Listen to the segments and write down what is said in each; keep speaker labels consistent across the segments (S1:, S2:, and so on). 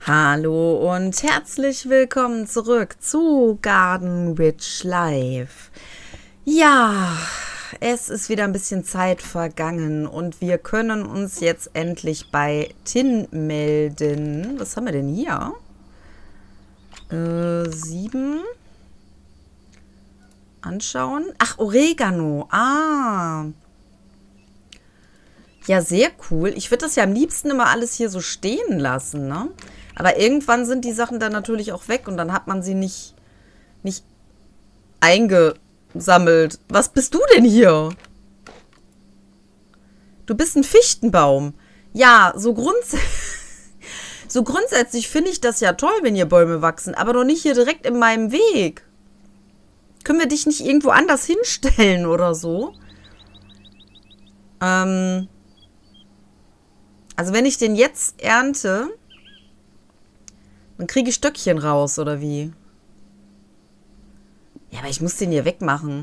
S1: Hallo und herzlich willkommen zurück zu Garden Witch Live. Ja, es ist wieder ein bisschen Zeit vergangen und wir können uns jetzt endlich bei Tin melden. Was haben wir denn hier? 7. Anschauen. Ach, Oregano. Ah. Ja, sehr cool. Ich würde das ja am liebsten immer alles hier so stehen lassen, ne? Aber irgendwann sind die Sachen dann natürlich auch weg und dann hat man sie nicht eingesammelt. Was bist du denn hier? Du bist ein Fichtenbaum. Ja, so grundsätzlich finde ich das ja toll, wenn hier Bäume wachsen, aber doch nicht hier direkt in meinem Weg. Können wir dich nicht irgendwo anders hinstellen oder so? Also wenn ich den jetzt ernte, dann kriege ich Stöckchen raus, oder wie? Ja, aber ich muss den hier wegmachen.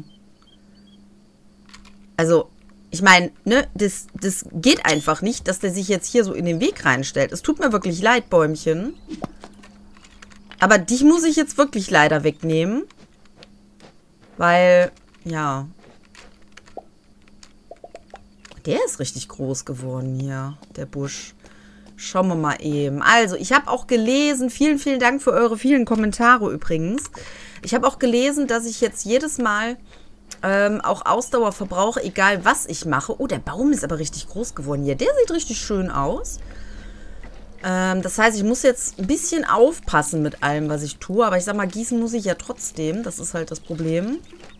S1: Also, ich meine, ne, das geht einfach nicht, dass der sich jetzt hier so in den Weg reinstellt. Es tut mir wirklich leid, Bäumchen. Aber dich muss ich jetzt wirklich leider wegnehmen. Weil, ja. Der ist richtig groß geworden hier, der Busch. Schauen wir mal eben. Also, ich habe auch gelesen, vielen, vielen Dank für eure vielen Kommentare übrigens. Ich habe auch gelesen, dass ich jetzt jedes Mal auch Ausdauer verbrauche, egal was ich mache. Oh, der Baum ist aber richtig groß geworden hier. Der sieht richtig schön aus. Das heißt, ich muss jetzt ein bisschen aufpassen mit allem, was ich tue. Aber ich sag mal, gießen muss ich ja trotzdem. Das ist halt das Problem.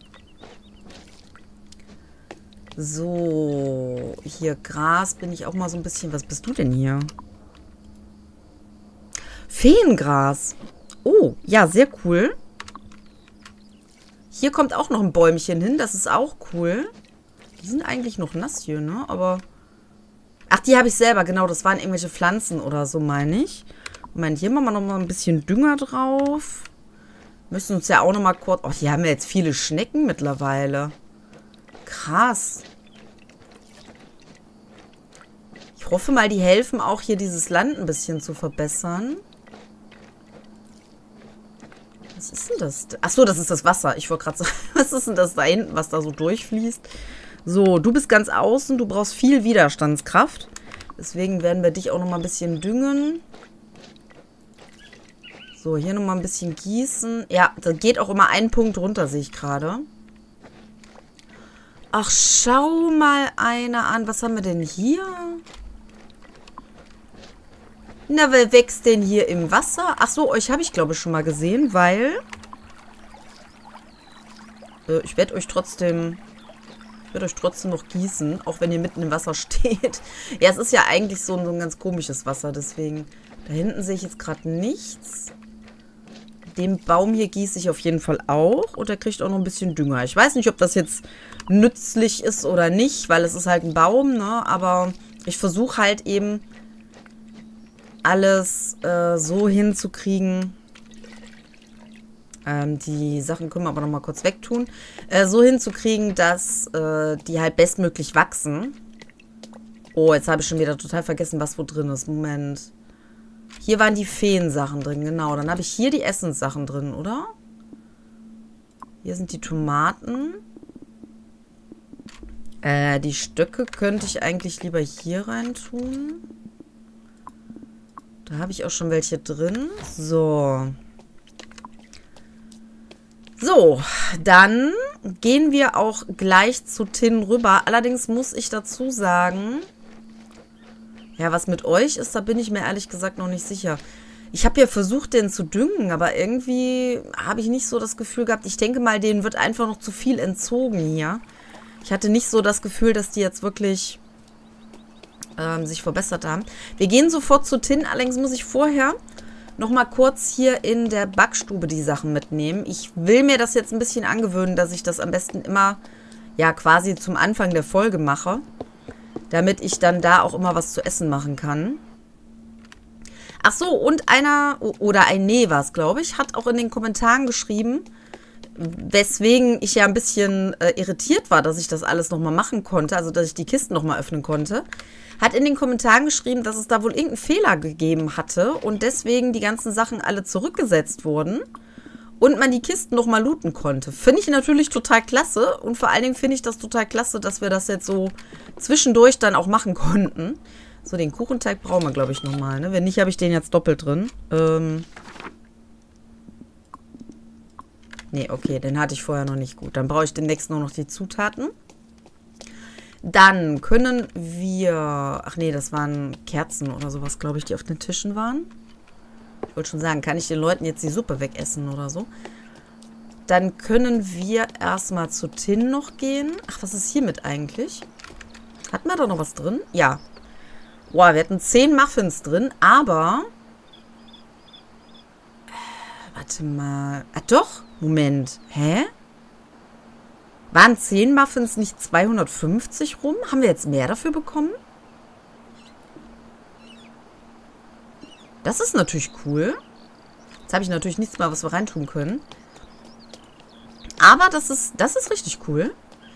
S1: So, hier Gras bin ich auch mal so ein bisschen... Was bist du denn hier? Feengras. Oh, ja, sehr cool. Hier kommt auch noch ein Bäumchen hin. Das ist auch cool. Die sind eigentlich noch nass hier, ne? Aber... Ach, die habe ich selber. Genau, das waren irgendwelche Pflanzen oder so, meine ich. Moment, hier machen wir noch mal ein bisschen Dünger drauf. Müssen uns ja auch noch mal kurz... Oh, hier haben wir jetzt viele Schnecken mittlerweile. Krass. Ich hoffe mal, die helfen auch hier dieses Land ein bisschen zu verbessern. Was ist denn das? Achso, das ist das Wasser. Ich wollte gerade sagen, was ist denn das da hinten, was da so durchfließt? So, du bist ganz außen, du brauchst viel Widerstandskraft. Deswegen werden wir dich auch noch mal ein bisschen düngen. So, hier noch mal ein bisschen gießen. Ja, da geht auch immer ein Punkt runter, sehe ich gerade. Ach, schau mal einer an. Was haben wir denn hier? Na, wer wächst denn hier im Wasser? Ach so, euch habe ich, glaube ich, schon mal gesehen, weil... ich werde euch trotzdem noch gießen, auch wenn ihr mitten im Wasser steht. Ja, es ist ja eigentlich so ein ganz komisches Wasser, deswegen... Da hinten sehe ich jetzt gerade nichts. Den Baum hier gieße ich auf jeden Fall auch. Und er kriegt auch noch ein bisschen Dünger. Ich weiß nicht, ob das jetzt nützlich ist oder nicht, weil es ist halt ein Baum, ne? Aber ich versuche halt eben alles so hinzukriegen. Die Sachen können wir aber noch mal kurz wegtun. So hinzukriegen, dass die halt bestmöglich wachsen. Oh, jetzt habe ich schon wieder total vergessen, was wo drin ist. Moment. Hier waren die Feensachen drin, genau. Dann habe ich hier die Essenssachen drin, oder? Hier sind die Tomaten. Die Stöcke könnte ich eigentlich lieber hier rein tun. Da habe ich auch schon welche drin. So. So, dann gehen wir auch gleich zu Tin rüber. Allerdings muss ich dazu sagen... Ja, was mit euch ist, da bin ich mir ehrlich gesagt noch nicht sicher. Ich habe ja versucht, den zu düngen, aber irgendwie habe ich nicht so das Gefühl gehabt. Ich denke mal, denen wird einfach noch zu viel entzogen hier. Ich hatte nicht so das Gefühl, dass die jetzt wirklich sich verbessert haben. Wir gehen sofort zu Tin, allerdings muss ich vorher noch mal kurz hier in der Backstube die Sachen mitnehmen. Ich will mir das jetzt ein bisschen angewöhnen, dass ich das am besten immer, ja, quasi zum Anfang der Folge mache. Damit ich dann da auch immer was zu essen machen kann. Ach so, und einer, oder ein Nee war es, glaube ich, hat auch in den Kommentaren geschrieben, weswegen ich ja ein bisschen irritiert war, dass ich das alles nochmal machen konnte, also dass ich die Kisten nochmal öffnen konnte, hat in den Kommentaren geschrieben, dass es da wohl irgendeinen Fehler gegeben hatte und deswegen die ganzen Sachen alle zurückgesetzt wurden und man die Kisten nochmal looten konnte. Finde ich natürlich total klasse und vor allen Dingen finde ich das total klasse, dass wir das jetzt so zwischendurch dann auch machen konnten. So, den Kuchenteig brauchen wir, glaube ich, nochmal, ne? Wenn nicht, habe ich den jetzt doppelt drin. Nee, okay, den hatte ich vorher noch nicht gut. Dann brauche ich demnächst nur noch die Zutaten. Dann können wir... Ach nee, das waren Kerzen oder sowas, glaube ich, die auf den Tischen waren. Ich wollte schon sagen, kann ich den Leuten jetzt die Suppe wegessen oder so? Dann können wir erstmal zu Tin noch gehen. Ach, was ist hiermit eigentlich? Hatten wir da noch was drin? Ja. Boah, wir hatten 10 Muffins drin, aber... warte mal. Ah, doch. Moment. Hä? Waren 10 Muffins nicht 250 rum? Haben wir jetzt mehr dafür bekommen? Das ist natürlich cool. Jetzt habe ich natürlich nichts mehr, was wir reintun können. Aber das ist richtig cool.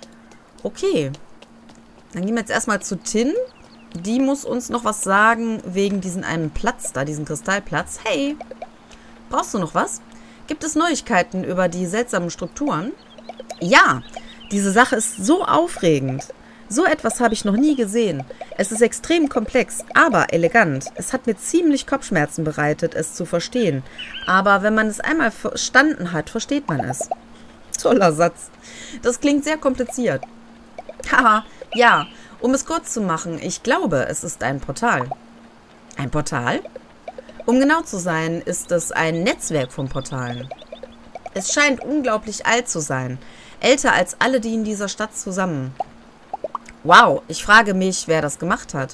S1: Okay. Dann gehen wir jetzt erstmal zu Tin. Die muss uns noch was sagen wegen diesen einen Platz da, diesen Kristallplatz. Hey, brauchst du noch was? Gibt es Neuigkeiten über die seltsamen Strukturen? Ja, diese Sache ist so aufregend. So etwas habe ich noch nie gesehen. Es ist extrem komplex, aber elegant. Es hat mir ziemlich Kopfschmerzen bereitet, es zu verstehen. Aber wenn man es einmal verstanden hat, versteht man es. Toller Satz. Das klingt sehr kompliziert. Haha, ja. Um es kurz zu machen, ich glaube, es ist ein Portal. Ein Portal? Um genau zu sein, ist es ein Netzwerk von Portalen. Es scheint unglaublich alt zu sein. Älter als alle, die in dieser Stadt zusammen. Wow, ich frage mich, wer das gemacht hat.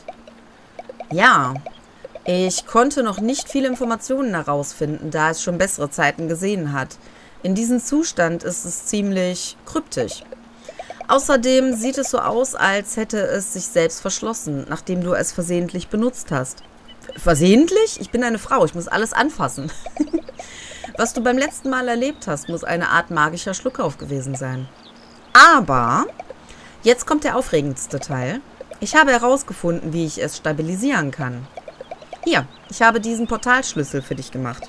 S1: Ja, ich konnte noch nicht viele Informationen herausfinden, da es schon bessere Zeiten gesehen hat. In diesem Zustand ist es ziemlich kryptisch. Außerdem sieht es so aus, als hätte es sich selbst verschlossen, nachdem du es versehentlich benutzt hast. Versehentlich? Ich bin eine Frau, ich muss alles anfassen. Was du beim letzten Mal erlebt hast, muss eine Art magischer Schluckauf gewesen sein. Aber jetzt kommt der aufregendste Teil. Ich habe herausgefunden, wie ich es stabilisieren kann. Hier, ich habe diesen Portalschlüssel für dich gemacht.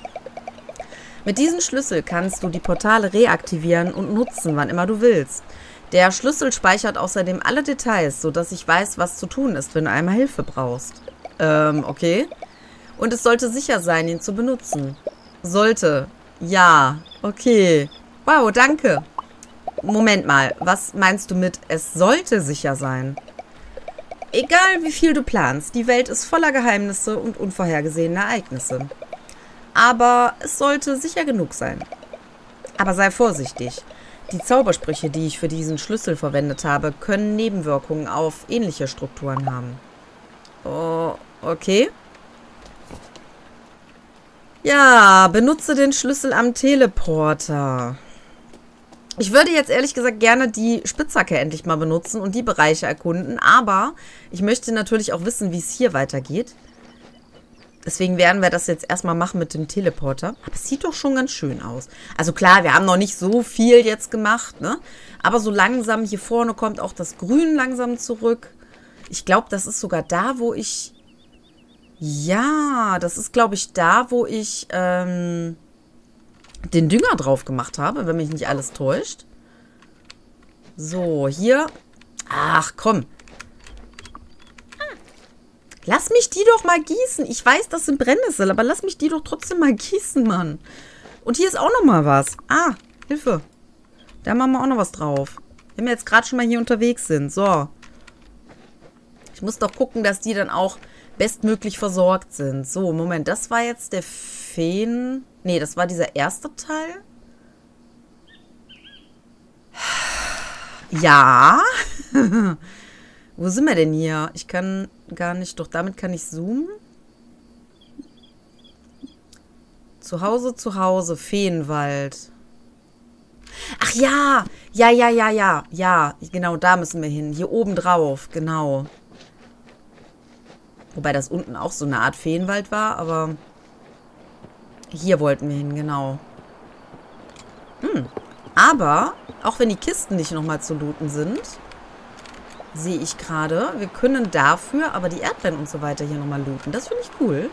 S1: Mit diesem Schlüssel kannst du die Portale reaktivieren und nutzen, wann immer du willst. Der Schlüssel speichert außerdem alle Details, sodass ich weiß, was zu tun ist, wenn du einmal Hilfe brauchst. Okay. Und es sollte sicher sein, ihn zu benutzen. Sollte. Ja. Okay. Wow, danke. Moment mal. Was meinst du mit, es sollte sicher sein? Egal, wie viel du planst, die Welt ist voller Geheimnisse und unvorhergesehener Ereignisse. Aber es sollte sicher genug sein. Aber sei vorsichtig. Die Zaubersprüche, die ich für diesen Schlüssel verwendet habe, können Nebenwirkungen auf ähnliche Strukturen haben. Oh, okay. Ja, benutze den Schlüssel am Teleporter. Ich würde jetzt ehrlich gesagt gerne die Spitzhacke endlich mal benutzen und die Bereiche erkunden, aber ich möchte natürlich auch wissen, wie es hier weitergeht. Deswegen werden wir das jetzt erstmal machen mit dem Teleporter. Aber es sieht doch schon ganz schön aus. Also klar, wir haben noch nicht so viel jetzt gemacht, ne? Aber so langsam, hier vorne kommt auch das Grün langsam zurück. Ich glaube, das ist sogar da, wo ich... Ja, das ist, glaube ich, da, wo ich den Dünger drauf gemacht habe, wenn mich nicht alles täuscht. So, hier. Ach, komm. Lass mich die doch mal gießen. Ich weiß, das sind Brennnessel, aber lass mich die doch trotzdem mal gießen, Mann. Und hier ist auch noch mal was. Ah, Hilfe. Da machen wir auch noch was drauf. Wenn wir jetzt gerade schon mal hier unterwegs sind. So. Ich muss doch gucken, dass die dann auch bestmöglich versorgt sind. So, Moment. Das war jetzt der Feen... Nee, das war dieser erste Teil. Ja. Wo sind wir denn hier? Ich kann gar nicht, doch damit kann ich zoomen. Zu Hause, Feenwald. Ach ja, ja, genau, da müssen wir hin. Hier oben drauf, genau. Wobei das unten auch so eine Art Feenwald war, aber hier wollten wir hin, genau. Aber, auch wenn die Kisten nicht nochmal zu looten sind, sehe ich gerade, wir können dafür aber die Erdbeeren und so weiter hier nochmal looten. Das finde ich cool.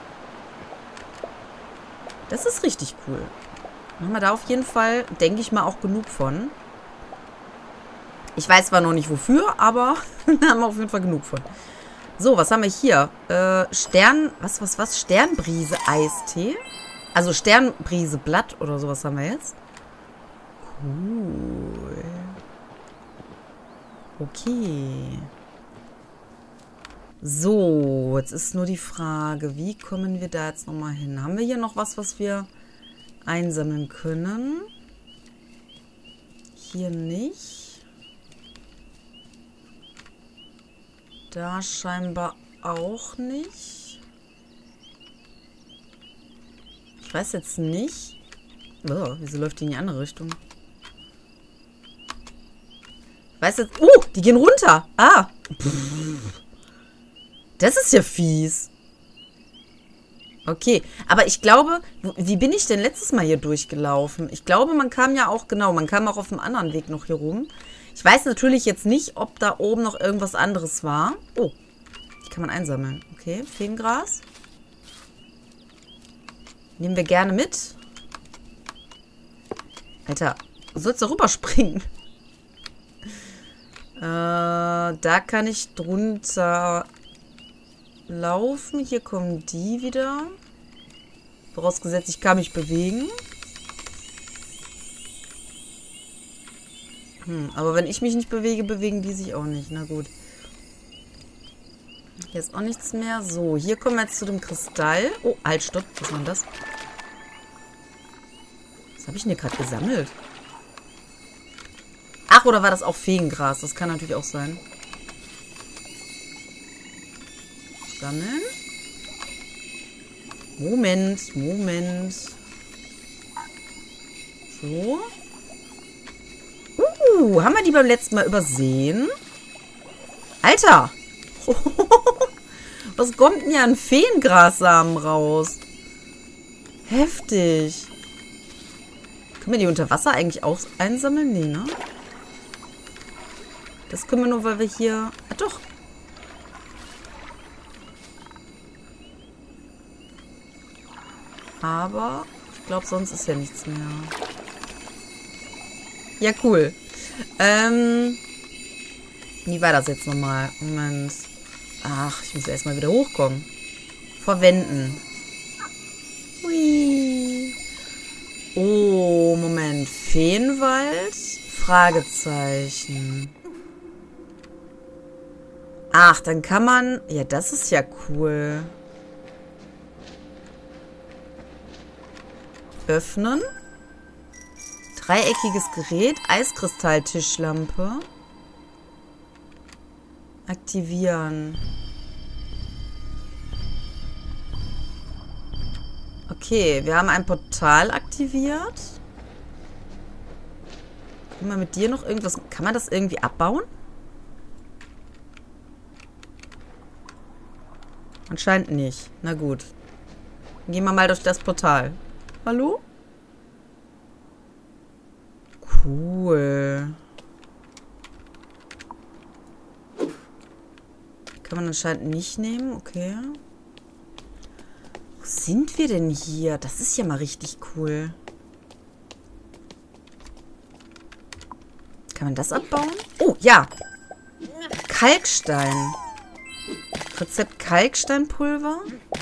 S1: Das ist richtig cool. Haben wir da auf jeden Fall, denke ich mal, auch genug von. Ich weiß zwar noch nicht wofür, aber da haben wir auf jeden Fall genug von. So, was haben wir hier? Was? Sternbrise-Eistee? Also Sternbrise-Blatt oder sowas haben wir jetzt. Cool. Okay. So, jetzt ist nur die Frage, wie kommen wir da jetzt nochmal hin? Haben wir hier noch was wir einsammeln können? Hier nicht. Da scheinbar auch nicht. Ich weiß jetzt nicht. Oh, wieso läuft die in die andere Richtung? Ich weiß jetzt... die gehen runter. Ah. Das ist ja fies. Okay, aber ich glaube... Wie bin ich denn letztes Mal hier durchgelaufen? Ich glaube, man kam ja auch... Genau, man kam auch auf einem anderen Weg noch hier rum. Ich weiß natürlich jetzt nicht, ob da oben noch irgendwas anderes war. Oh, die kann man einsammeln. Okay, Feengras. Nehmen wir gerne mit. Alter, du sollst da rüberspringen. Da kann ich drunter laufen. Hier kommen die wieder. Vorausgesetzt, ich kann mich bewegen. Aber wenn ich mich nicht bewege, bewegen die sich auch nicht. Na gut. Hier ist auch nichts mehr. So, hier kommen wir jetzt zu dem Kristall. Oh, halt, stopp. Was war denn das? Was habe ich denn hier gerade gesammelt? Ach, oder war das auch Feengras? Das kann natürlich auch sein. Sammeln. Moment. So. Haben wir die beim letzten Mal übersehen? Alter! Was kommt denn hier an Feengrassamen raus? Heftig. Können wir die unter Wasser eigentlich auch einsammeln? Nee, ne? Das können wir nur, weil wir hier... Ah, doch. Aber ich glaube, sonst ist ja nichts mehr. Ja, cool. Wie war das jetzt nochmal? Moment. Ach, ich muss erstmal wieder hochkommen. Verwenden. Hui. Oh, Moment. Feenwald? Fragezeichen. Ach, dann kann man... Ja, das ist ja cool. Öffnen. Dreieckiges Gerät. Eiskristalltischlampe. Aktivieren. Okay, wir haben ein Portal aktiviert. Können wir mit dir noch irgendwas... Kann man das irgendwie abbauen? Anscheinend nicht. Na gut. Dann gehen wir mal durch das Portal. Hallo? Cool. Kann man anscheinend nicht nehmen. Okay. Wo sind wir denn hier? Das ist ja mal richtig cool. Kann man das abbauen? Oh, ja. Kalkstein. Rezept Kalksteinpulver.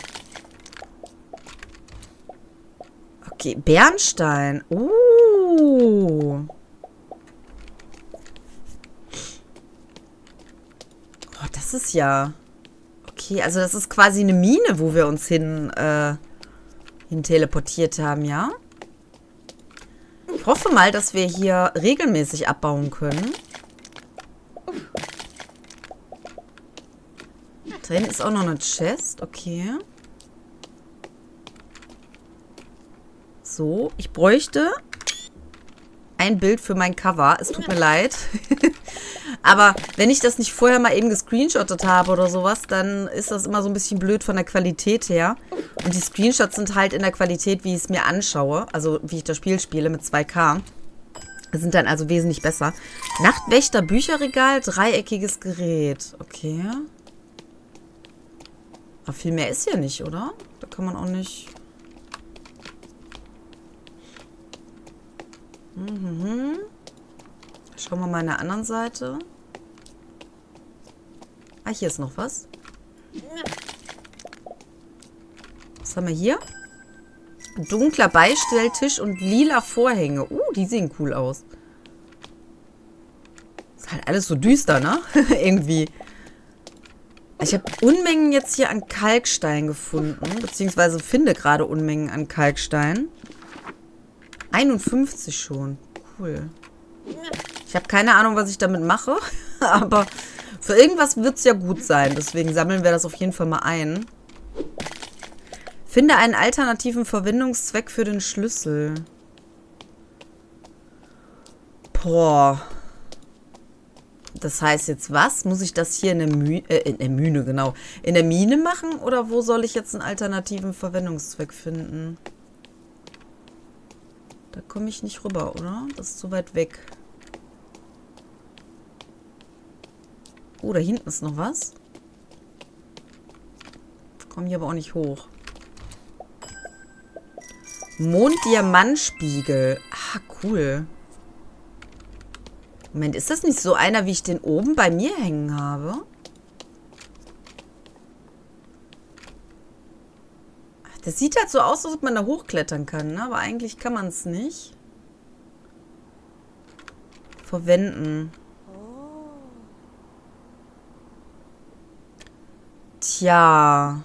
S1: Okay, Bernstein. Oh, das ist ja... Okay, also das ist quasi eine Mine, wo wir uns hin teleportiert haben, ja? Ich hoffe mal, dass wir hier regelmäßig abbauen können. Da hinten ist auch noch eine Chest. Okay. So, ich bräuchte ein Bild für mein Cover. Es tut mir leid. Aber wenn ich das nicht vorher mal eben gescreenshottet habe oder sowas, dann ist das immer so ein bisschen blöd von der Qualität her. Und die Screenshots sind halt in der Qualität, wie ich es mir anschaue. Also wie ich das Spiel spiele mit 2K. Sind dann also wesentlich besser. Nachtwächter, Bücherregal, dreieckiges Gerät. Okay. Aber viel mehr ist hier nicht, oder? Da kann man auch nicht... Schauen wir mal an der anderen Seite. Ah, hier ist noch was. Was haben wir hier? Dunkler Beistelltisch und lila Vorhänge. Die sehen cool aus. Ist halt alles so düster, ne? Irgendwie. Ich habe Unmengen jetzt hier an Kalkstein gefunden. Beziehungsweise finde gerade Unmengen an Kalkstein. 51 schon. Cool. Ich habe keine Ahnung, was ich damit mache. Aber für irgendwas wird es ja gut sein. Deswegen sammeln wir das auf jeden Fall mal ein. Finde einen alternativen Verwendungszweck für den Schlüssel. Boah. Das heißt jetzt was? Muss ich das hier in der Mühne, genau. In der Mine machen? Oder wo soll ich jetzt einen alternativen Verwendungszweck finden? Da komme ich nicht rüber, oder? Das ist zu weit weg. Oh, da hinten ist noch was. Komme hier aber auch nicht hoch. Monddiamantspiegel. Ah, cool. Moment, ist das nicht so einer, wie ich den oben bei mir hängen habe? Das sieht halt so aus, als ob man da hochklettern kann, ne? Aber eigentlich kann man es nicht. Verwenden. Tja.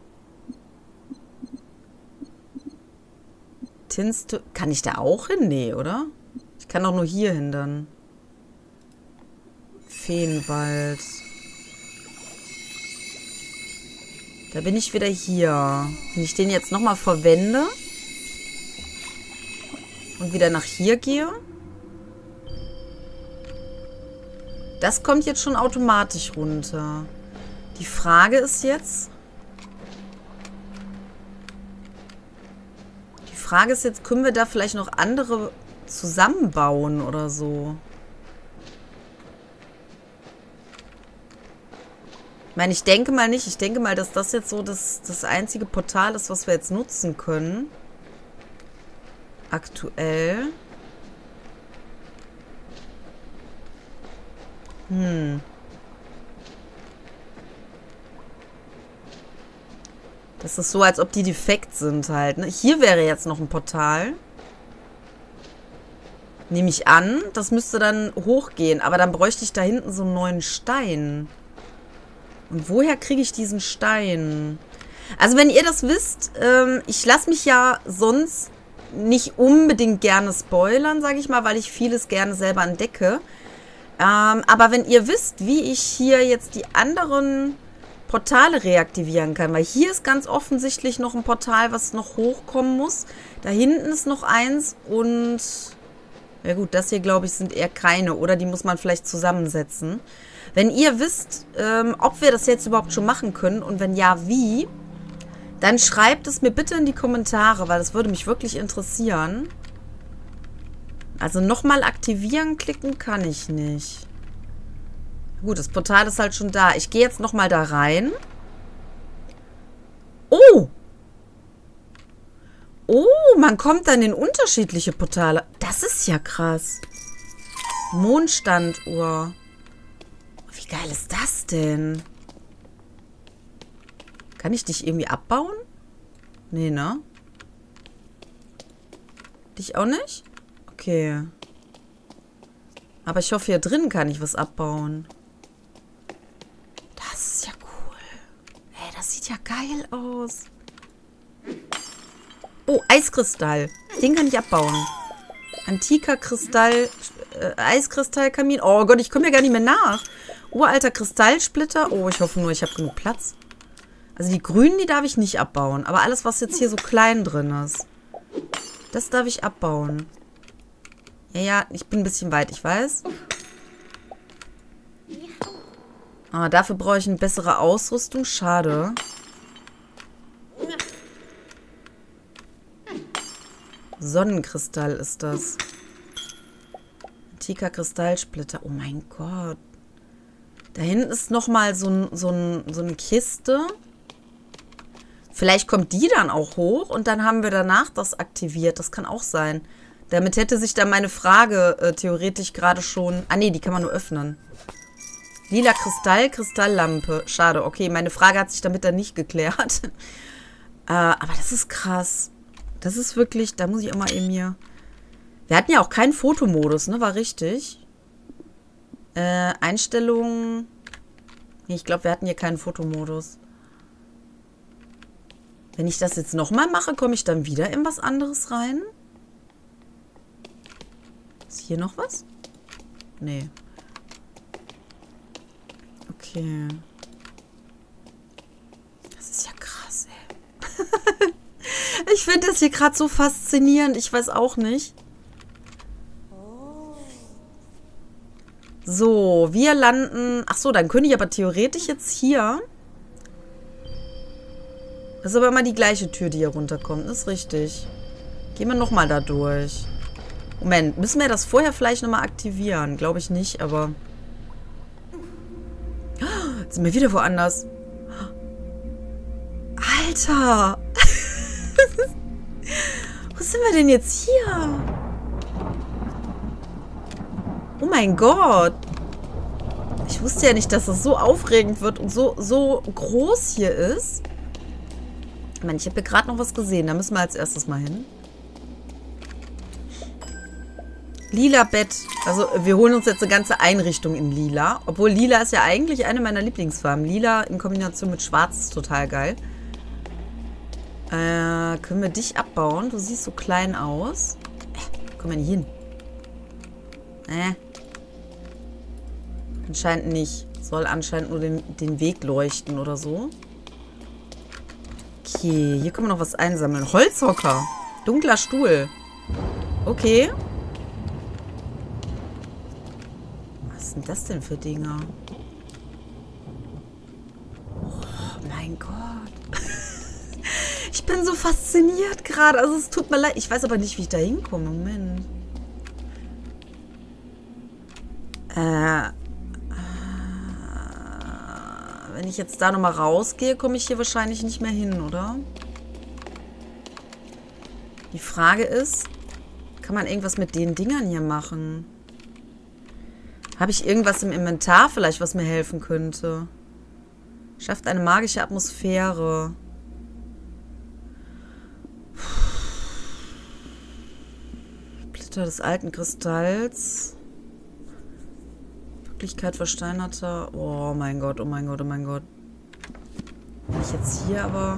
S1: Kann ich da auch hin? Nee, oder? Ich kann doch nur hier hin dann. Feenwald. Da bin ich wieder hier. Wenn ich den jetzt nochmal verwende und wieder nach hier gehe. Das kommt jetzt schon automatisch runter. Die Frage ist jetzt... können wir da vielleicht noch andere zusammenbauen oder so? Ich meine, ich denke mal nicht. Ich denke mal, dass das jetzt so das einzige Portal ist, was wir jetzt nutzen können. Aktuell. Das ist so, als ob die defekt sind halt. Ne? Hier wäre jetzt noch ein Portal. Nehme ich an. Das müsste dann hochgehen. Aber dann bräuchte ich da hinten so einen neuen Stein. Und woher kriege ich diesen Stein? Also wenn ihr das wisst, ich lasse mich ja sonst nicht unbedingt gerne spoilern, sage ich mal, weil ich vieles gerne selber entdecke. Aber wenn ihr wisst, wie ich hier jetzt die anderen Portale reaktivieren kann, weil hier ist ganz offensichtlich noch ein Portal, was noch hochkommen muss. Da hinten ist noch eins und ja gut, das hier glaube ich sind eher keine oder die muss man vielleicht zusammensetzen. Wenn ihr wisst, ob wir das jetzt überhaupt schon machen können und wenn ja, wie, dann schreibt es mir bitte in die Kommentare, weil das würde mich wirklich interessieren. Also nochmal aktivieren klicken kann ich nicht. Gut, das Portal ist halt schon da. Ich gehe jetzt nochmal da rein. Oh! Oh, man kommt dann in unterschiedliche Portale. Das ist ja krass. Mondstanduhr. Wie geil ist das denn? Kann ich dich irgendwie abbauen? Nee, ne? Dich auch nicht? Okay. Aber ich hoffe, hier drin kann ich was abbauen. Das ist ja cool. Ey, das sieht ja geil aus. Oh, Eiskristall. Den kann ich abbauen. Antiker Kristall, Eiskristallkamin. Oh Gott, ich komme ja gar nicht mehr nach. Uralter Kristallsplitter. Oh, ich hoffe nur, ich habe genug Platz. Also die grünen, die darf ich nicht abbauen. Aber alles, was jetzt hier so klein drin ist, das darf ich abbauen. Ja, ja, ich bin ein bisschen weit, ich weiß. Ah, dafür brauche ich eine bessere Ausrüstung. Schade. Sonnenkristall ist das. Tika-Kristallsplitter. Oh mein Gott. Da hinten ist nochmal so eine Kiste. Vielleicht kommt die dann auch hoch und dann haben wir danach das aktiviert. Das kann auch sein. Damit hätte sich dann meine Frage theoretisch gerade schon... Ah nee, die kann man nur öffnen. Lila Kristall, Kristalllampe. Schade, okay, meine Frage hat sich damit dann nicht geklärt. Aber das ist krass. Das ist wirklich... Da muss ich immer eben hier... Wir hatten ja auch keinen Fotomodus, ne? War richtig. Einstellungen... Nee, ich glaube, wir hatten hier keinen Fotomodus. Wenn ich das jetzt nochmal mache, komme ich dann wieder in was anderes rein? Ist hier noch was? Nee. Okay. Das ist ja krass, ey. Ich finde das hier gerade so faszinierend. Ich weiß auch nicht. So, wir landen... Ach so, dann könnte ich aber theoretisch jetzt hier... Das ist aber immer die gleiche Tür, die hier runterkommt. Das ist richtig. Gehen wir nochmal da durch. Moment, müssen wir das vorher vielleicht nochmal aktivieren? Glaube ich nicht, aber... Jetzt sind wir wieder woanders. Alter! Wo sind wir denn jetzt hier? Oh mein Gott! Ich wusste ja nicht, dass das so aufregend wird und so groß hier ist. Ich meine, ich habe hier gerade noch was gesehen. Da müssen wir als erstes mal hin. Lila Bett. Also wir holen uns jetzt eine ganze Einrichtung in Lila. Obwohl Lila ist ja eigentlich eine meiner Lieblingsfarben. Lila in Kombination mit Schwarz ist total geil. Können wir dich abbauen? Du siehst so klein aus. Kommen wir nicht hin. Anscheinend nicht. Soll anscheinend nur den Weg leuchten oder so. Okay, hier können wir noch was einsammeln. Holzhocker. Dunkler Stuhl. Okay. Was sind das denn für Dinger? Oh mein Gott. Ich bin so fasziniert gerade. Also es tut mir leid. Ich weiß aber nicht, wie ich da hinkomme. Moment. Wenn ich jetzt da nochmal rausgehe, komme ich hier wahrscheinlich nicht mehr hin, oder? Die Frage ist, kann man irgendwas mit den Dingern hier machen? Habe ich irgendwas im Inventar vielleicht, was mir helfen könnte? Schafft eine magische Atmosphäre. Splitter des alten Kristalls. Wirklichkeit versteinerter. Oh mein Gott, oh mein Gott, oh mein Gott. Wenn ich jetzt hier aber...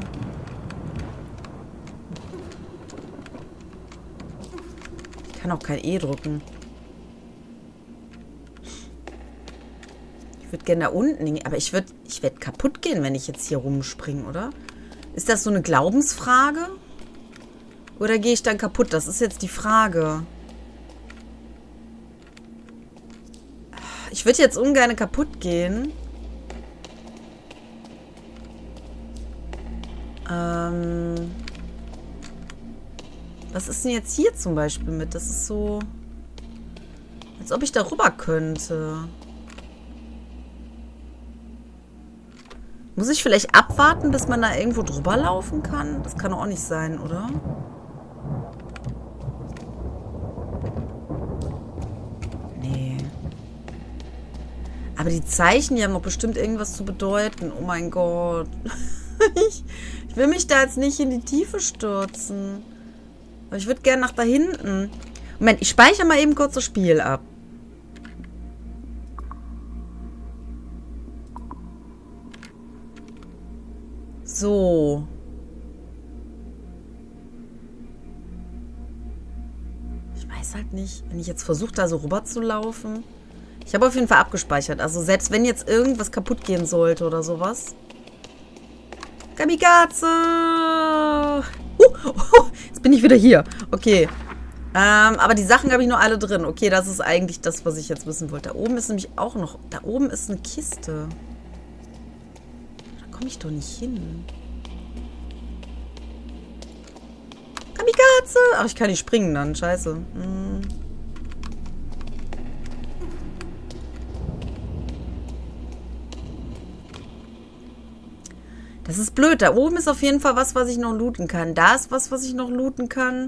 S1: Ich kann auch kein E drücken. Ich würde gerne da unten hingehen. Aber ich werd kaputt gehen, wenn ich jetzt hier rumspringe, oder? Ist das so eine Glaubensfrage? Oder gehe ich dann kaputt? Das ist jetzt die Frage. Ich würde jetzt ungern kaputt gehen. Was ist denn jetzt hier zum Beispiel mit? Das ist so... Als ob ich da rüber könnte. Muss ich vielleicht abwarten, bis man da irgendwo drüber laufen kann? Das kann doch auch nicht sein, oder? Nee. Aber die Zeichen, die haben doch bestimmt irgendwas zu bedeuten. Oh mein Gott. Ich will mich da jetzt nicht in die Tiefe stürzen. Aber ich würde gerne nach da hinten. Moment, ich speichere mal eben kurz das Spiel ab. So. Ich weiß halt nicht, wenn ich jetzt versuche, da so rüber zu laufen. Ich habe auf jeden Fall abgespeichert. Also selbst wenn jetzt irgendwas kaputt gehen sollte oder sowas. Kamikaze! Jetzt bin ich wieder hier. Okay. Aber die Sachen habe ich nur alle drin. Okay, das ist eigentlich das, was ich jetzt wissen wollte. Da oben ist nämlich auch noch... Da oben ist eine Kiste. Da komme ich doch nicht hin. Kamikaze! Ach, ich kann nicht springen dann. Scheiße. Das ist blöd. Da oben ist auf jeden Fall was, was ich noch looten kann. Da ist was, was ich noch looten kann.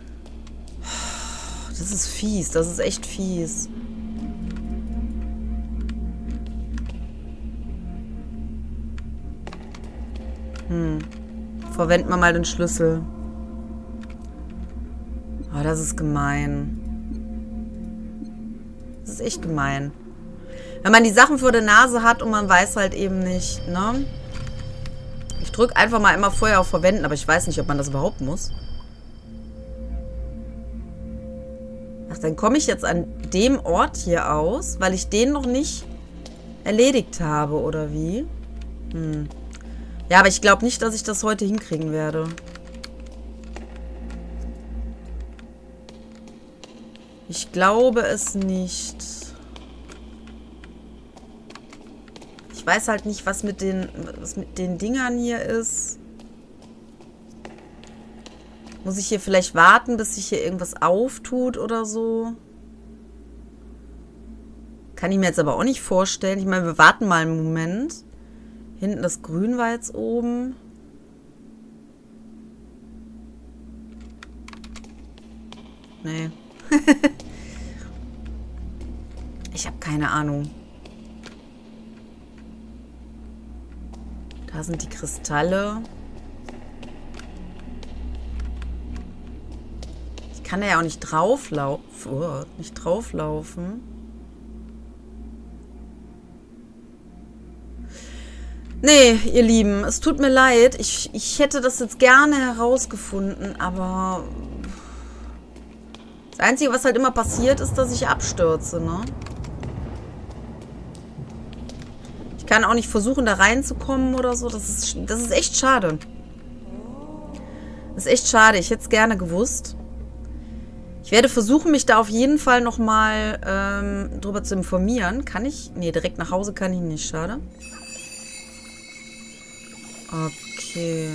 S1: Das ist fies. Das ist echt fies. Verwenden wir mal den Schlüssel. Oh, das ist gemein. Das ist echt gemein. Wenn man die Sachen vor der Nase hat und man weiß halt eben nicht, ne? Ich drücke einfach mal immer vorher auf Verwenden, aber ich weiß nicht, ob man das überhaupt muss. Ach, dann komme ich jetzt an dem Ort hier aus, weil ich den noch nicht erledigt habe, oder wie? Ja, aber ich glaube nicht, dass ich das heute hinkriegen werde. Ich glaube es nicht. Ich weiß halt nicht, was mit den Dingern hier ist. Muss ich hier vielleicht warten, bis sich hier irgendwas auftut oder so? Kann ich mir jetzt aber auch nicht vorstellen. Ich meine, wir warten mal einen Moment. Hinten das Grün war jetzt oben. Nee. Ich habe keine Ahnung. Da sind die Kristalle. Ich kann ja auch nicht drauflaufen. Nicht drauflaufen. Nee, ihr Lieben, es tut mir leid. Ich hätte das jetzt gerne herausgefunden, aber das Einzige, was halt immer passiert, ist, dass ich abstürze, ne? Ich kann auch nicht versuchen, da reinzukommen oder so. Das ist echt schade. Das ist echt schade. Ich hätte es gerne gewusst. Ich werde versuchen, mich da auf jeden Fall nochmal drüber zu informieren. Kann ich? Nee, direkt nach Hause kann ich nicht. Schade. Okay.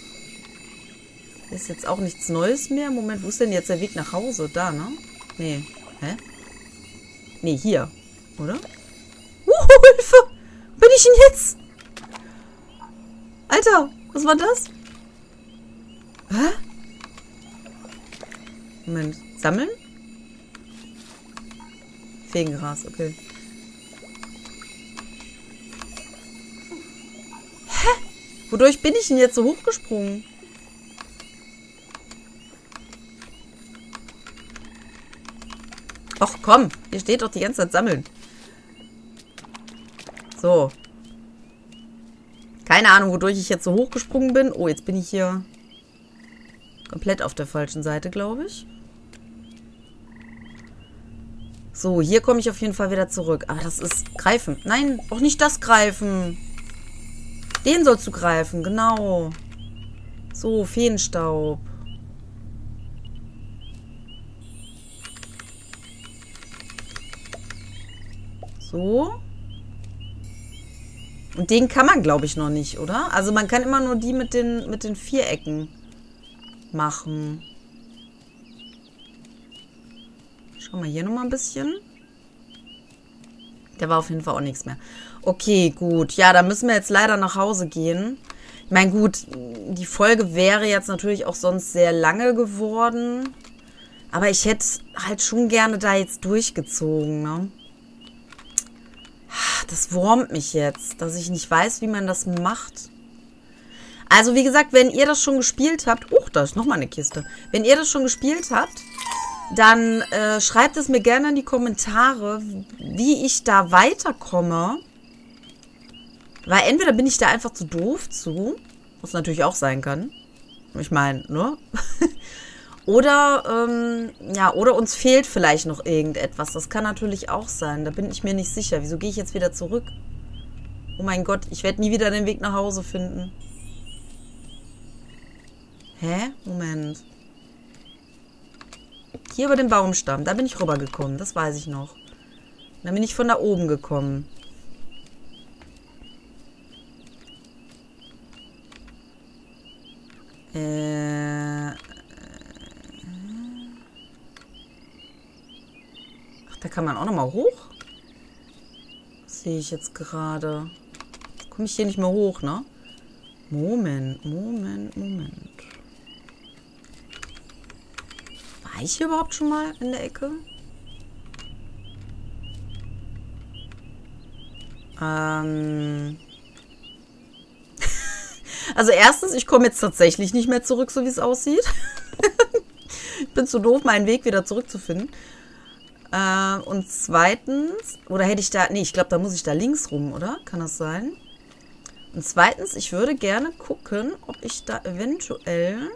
S1: Ist jetzt auch nichts Neues mehr. Moment, wo ist denn jetzt der Weg nach Hause? Da, ne? Nee. Hä? Nee, hier. Oder? Hilfe! Bin ich denn jetzt? Alter, was war das? Hä? Moment. Sammeln? Feengras, okay. Wodurch bin ich denn jetzt so hochgesprungen? Ach komm, hier steht doch die ganze Zeit sammeln. So. Keine Ahnung, wodurch ich jetzt so hochgesprungen bin. Oh, jetzt bin ich hier komplett auf der falschen Seite, glaube ich. So, hier komme ich auf jeden Fall wieder zurück. Aber das ist greifen. Nein, auch nicht das greifen. Den sollst du greifen, genau. So, Feenstaub. So. Und den kann man, glaube ich, noch nicht, oder? Also man kann immer nur die mit den Vierecken machen. Schauen wir hier nochmal ein bisschen. Der war auf jeden Fall auch nichts mehr. Okay, gut. Ja, da müssen wir jetzt leider nach Hause gehen. Ich meine, gut, die Folge wäre jetzt natürlich auch sonst sehr lange geworden. Aber ich hätte halt schon gerne da jetzt durchgezogen, ne? Das wurmt mich jetzt, dass ich nicht weiß, wie man das macht. Also, wie gesagt, wenn ihr das schon gespielt habt... da ist nochmal eine Kiste. Wenn ihr das schon gespielt habt, dann schreibt es mir gerne in die Kommentare, wie ich da weiterkomme. Weil entweder bin ich da einfach zu doof zu, was natürlich auch sein kann. Ich meine, ne? Oder, ja, oder uns fehlt vielleicht noch irgendetwas. Das kann natürlich auch sein. Da bin ich mir nicht sicher. Wieso gehe ich jetzt wieder zurück? Oh mein Gott, ich werde nie wieder den Weg nach Hause finden. Hä? Moment. Hier über den Baumstamm. Da bin ich rübergekommen. Das weiß ich noch. Dann bin ich von da oben gekommen. Ach, da kann man auch nochmal hoch? Das sehe ich jetzt gerade. Komme ich hier nicht mehr hoch, ne? Moment. War ich hier überhaupt schon mal in der Ecke? Also erstens, ich komme jetzt tatsächlich nicht mehr zurück, so wie es aussieht. Ich bin zu doof, meinen Weg wieder zurückzufinden. Und zweitens, oder hätte ich da, nee, ich glaube, da muss ich da links rum, oder? Kann das sein? Und zweitens, ich würde gerne gucken, ob ich da eventuell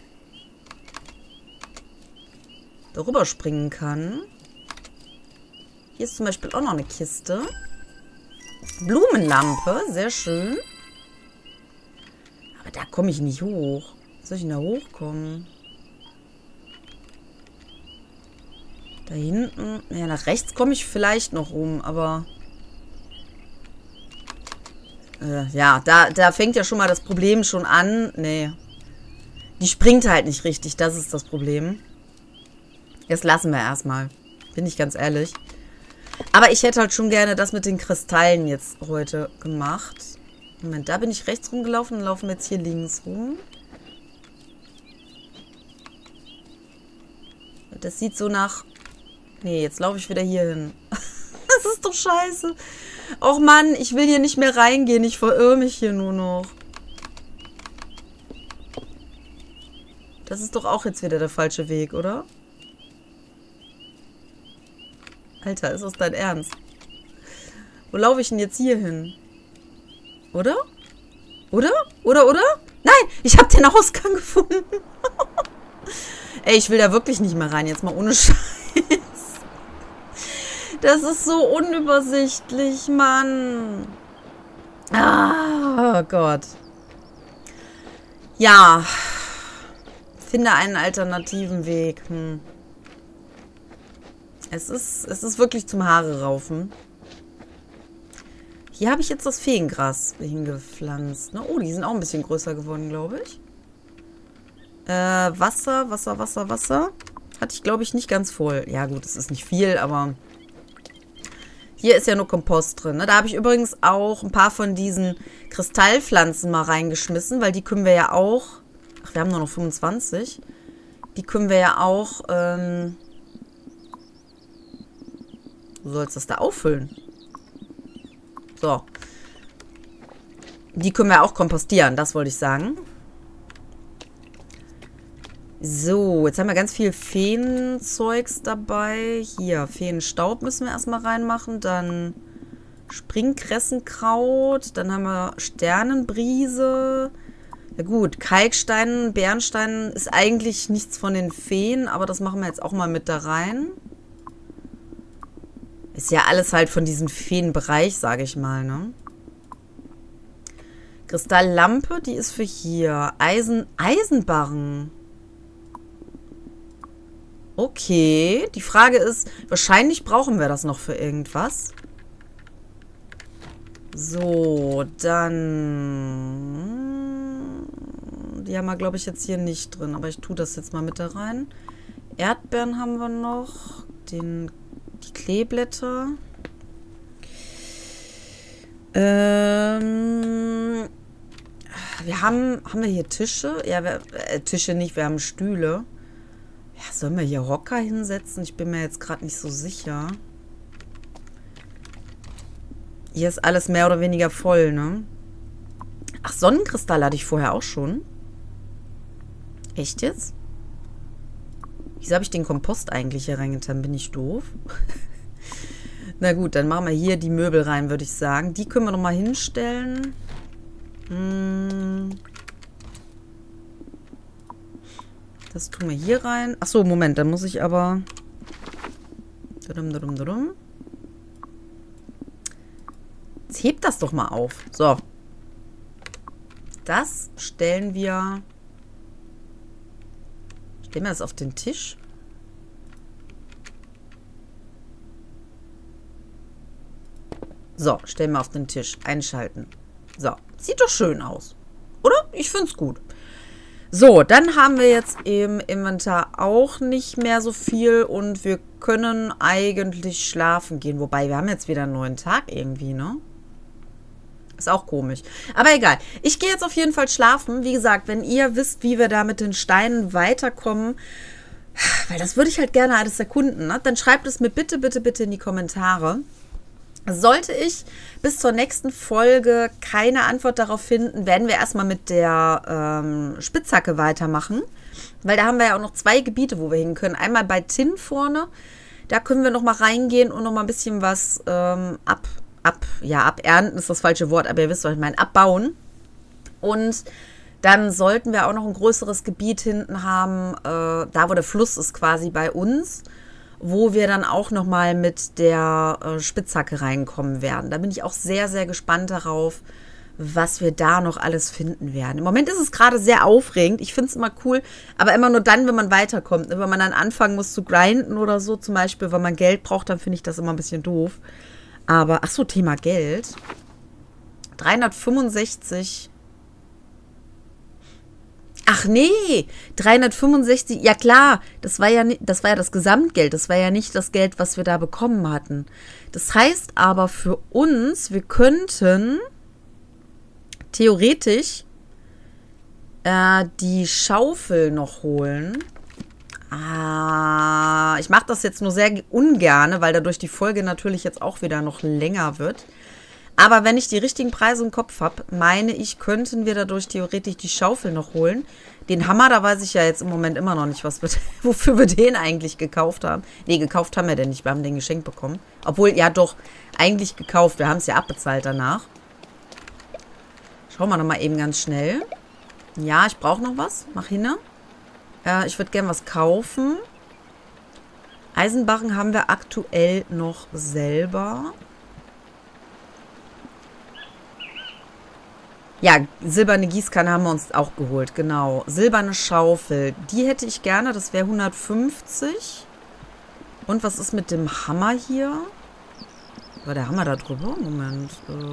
S1: darüber springen kann. Hier ist zum Beispiel auch noch eine Kiste. Blumenlampe, sehr schön. Aber da komme ich nicht hoch. Wie soll ich denn da hochkommen? Da hinten, ja, nach rechts komme ich vielleicht noch rum, aber ja, da fängt ja schon mal das Problem schon an. Nee, die springt halt nicht richtig, das ist das Problem. Das lassen wir erstmal, bin ich ganz ehrlich. Aber ich hätte halt schon gerne das mit den Kristallen jetzt heute gemacht. Moment, da bin ich rechts rumgelaufen, dann laufen wir jetzt hier links rum. Das sieht so nach... Nee, jetzt laufe ich wieder hier hin. Das ist doch scheiße. Och Mann, ich will hier nicht mehr reingehen. Ich verirre mich hier nur noch. Das ist doch auch jetzt wieder der falsche Weg, oder? Alter, ist das dein Ernst? Wo laufe ich denn jetzt hier hin? Oder? Oder? Oder? Nein, ich habe den Ausgang gefunden. Ey, ich will da wirklich nicht mehr rein. Jetzt mal ohne Scheiß. Das ist so unübersichtlich, Mann. Ah, Gott. Ja. Finde einen alternativen Weg. Es ist wirklich zum Haare raufen. Hier habe ich jetzt das Feengras hingepflanzt. Ne? Oh, die sind auch ein bisschen größer geworden, glaube ich. Wasser. Hatte ich, glaube ich, nicht ganz voll. Ja gut, es ist nicht viel, aber hier ist ja nur Kompost drin. Ne? Da habe ich übrigens auch ein paar von diesen Kristallpflanzen mal reingeschmissen, weil die können wir ja auch... Ach, wir haben nur noch 25. Die können wir ja auch... Du sollst das da auffüllen. So. Die können wir auch kompostieren, das wollte ich sagen. So, jetzt haben wir ganz viel Feenzeugs dabei. Hier, Feenstaub müssen wir erstmal reinmachen. Dann Springkressenkraut. Dann haben wir Sternenbrise. Ja gut, Kalkstein, Bernstein ist eigentlich nichts von den Feen, aber das machen wir jetzt auch mal mit da rein. Ist ja alles halt von diesem Feenbereich, sage ich mal, ne? Kristalllampe, die ist für hier. Eisenbarren. Okay, die Frage ist, wahrscheinlich brauchen wir das noch für irgendwas. So, dann... Die haben wir, glaube ich, jetzt hier nicht drin, aber ich tue das jetzt mal mit da rein. Erdbeeren haben wir noch. Die Kleeblätter. Haben wir hier Tische? Ja, Tische nicht, wir haben Stühle. Ja, sollen wir hier Hocker hinsetzen? Ich bin mir jetzt gerade nicht so sicher. Hier ist alles mehr oder weniger voll, ne? Ach, Sonnenkristall hatte ich vorher auch schon. Echt jetzt? Wieso habe ich den Kompost eigentlich hier reingetan? Bin ich doof? Na gut, dann machen wir hier die Möbel rein, würde ich sagen. Die können wir noch mal hinstellen. Das tun wir hier rein. Achso, Moment, dann muss ich aber... Jetzt hebt das doch mal auf. So. Das stellen wir... Stellen wir das auf den Tisch? So, stellen wir auf den Tisch. Einschalten. So, sieht doch schön aus. Oder? Ich finde es gut. So, dann haben wir jetzt im Inventar auch nicht mehr so viel und wir können eigentlich schlafen gehen. Wobei, wir haben jetzt wieder einen neuen Tag irgendwie, ne? Ist auch komisch. Aber egal. Ich gehe jetzt auf jeden Fall schlafen. Wie gesagt, wenn ihr wisst, wie wir da mit den Steinen weiterkommen, weil das würde ich halt gerne alles erkunden, ne? Dann schreibt es mir bitte, bitte, bitte in die Kommentare. Sollte ich bis zur nächsten Folge keine Antwort darauf finden, werden wir erstmal mit der Spitzhacke weitermachen. Weil da haben wir ja auch noch 2 Gebiete, wo wir hin können. Einmal bei Tin vorne. Da können wir noch mal reingehen und noch mal ein bisschen was abernten ist das falsche Wort, aber ihr wisst, was ich meine, abbauen. Und dann sollten wir auch noch ein größeres Gebiet hinten haben, da wo der Fluss ist quasi bei uns, wo wir dann auch noch mal mit der Spitzhacke reinkommen werden. Da bin ich auch sehr, sehr gespannt darauf, was wir da noch alles finden werden. Im Moment ist es gerade sehr aufregend. Ich finde es immer cool, aber immer nur dann, wenn man weiterkommt. Wenn man dann anfangen muss zu grinden oder so zum Beispiel, weil man Geld braucht, dann finde ich das immer ein bisschen doof. Aber, ach so, Thema Geld. 365. Ach nee, 365. Ja klar, das war ja das Gesamtgeld. Das war ja nicht das Geld, was wir da bekommen hatten. Das heißt aber für uns, wir könnten theoretisch die Schaufel noch holen. Ich mache das jetzt nur sehr ungern, weil dadurch die Folge natürlich jetzt auch wieder noch länger wird. Aber wenn ich die richtigen Preise im Kopf habe, meine ich, könnten wir dadurch theoretisch die Schaufel noch holen. Den Hammer, da weiß ich ja jetzt im Moment immer noch nicht, wofür wir den eigentlich gekauft haben. Nee, gekauft haben wir den nicht, wir haben den geschenkt bekommen. Obwohl, ja doch, eigentlich gekauft, wir haben es ja abbezahlt danach. Schauen wir nochmal eben ganz schnell. Ja, ich brauche noch was, mach hin. Ich würde gerne was kaufen. Eisenbarren haben wir aktuell noch selber. Ja, silberne Gießkanne haben wir uns auch geholt, genau. Silberne Schaufel, die hätte ich gerne, das wäre 150. Und was ist mit dem Hammer hier? War der Hammer da drüber? Moment.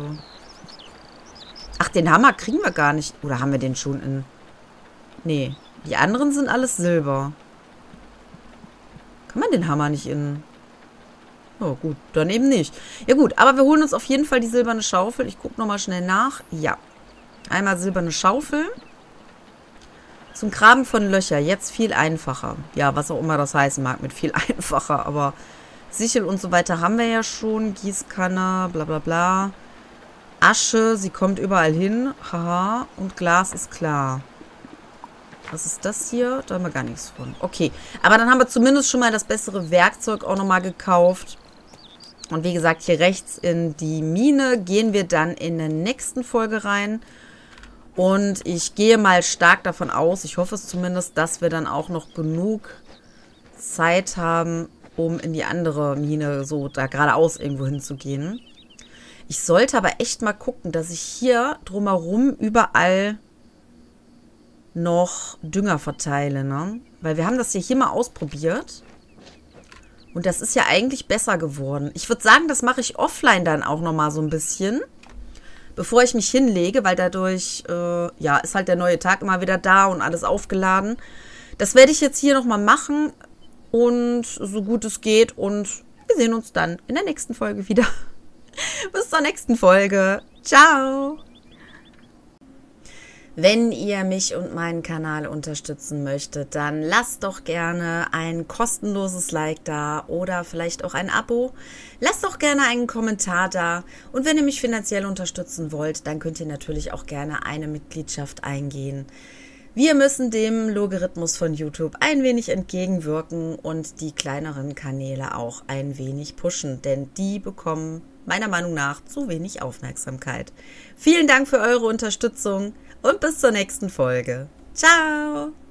S1: Ach, den Hammer kriegen wir gar nicht. Oder haben wir den schon in... Nee. Die anderen sind alles Silber. Kann man den Hammer nicht in... Oh, gut, dann eben nicht. Ja gut, aber wir holen uns auf jeden Fall die silberne Schaufel. Ich gucke nochmal schnell nach. Ja. Einmal silberne Schaufel. Zum Graben von Löcher. Jetzt viel einfacher. Ja, was auch immer das heißen mag mit viel einfacher. Aber Sichel und so weiter haben wir ja schon. Gießkanne, bla bla bla. Asche, sie kommt überall hin. Haha. Und Glas ist klar. Was ist das hier? Da haben wir gar nichts von. Okay, aber dann haben wir zumindest schon mal das bessere Werkzeug auch nochmal gekauft. Und wie gesagt, hier rechts in die Mine gehen wir dann in der nächsten Folge rein. Und ich gehe mal stark davon aus, ich hoffe es zumindest, dass wir dann auch noch genug Zeit haben, um in die andere Mine so da geradeaus irgendwo hinzugehen. Ich sollte aber echt mal gucken, dass ich hier drumherum überall noch Dünger verteile, ne? Weil wir haben das hier mal ausprobiert. Und das ist ja eigentlich besser geworden. Ich würde sagen, das mache ich offline dann auch nochmal so ein bisschen. Bevor ich mich hinlege, weil dadurch, ja, ist halt der neue Tag immer wieder da und alles aufgeladen. Das werde ich jetzt hier nochmal machen. Und so gut es geht. Und wir sehen uns dann in der nächsten Folge wieder. Bis zur nächsten Folge. Ciao! Wenn ihr mich und meinen Kanal unterstützen möchtet, dann lasst doch gerne ein kostenloses Like da oder vielleicht auch ein Abo. Lasst doch gerne einen Kommentar da. Und wenn ihr mich finanziell unterstützen wollt, dann könnt ihr natürlich auch gerne eine Mitgliedschaft eingehen. Wir müssen dem Logarithmus von YouTube ein wenig entgegenwirken und die kleineren Kanäle auch ein wenig pushen, denn die bekommen meiner Meinung nach zu wenig Aufmerksamkeit. Vielen Dank für eure Unterstützung. Und bis zur nächsten Folge. Ciao!